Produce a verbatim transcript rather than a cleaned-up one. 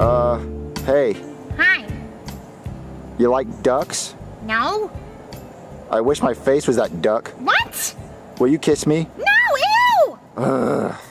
Uh, hey. Hi. You like ducks? No. I wish my face was that duck. What? Will you kiss me? No, ew! Ugh.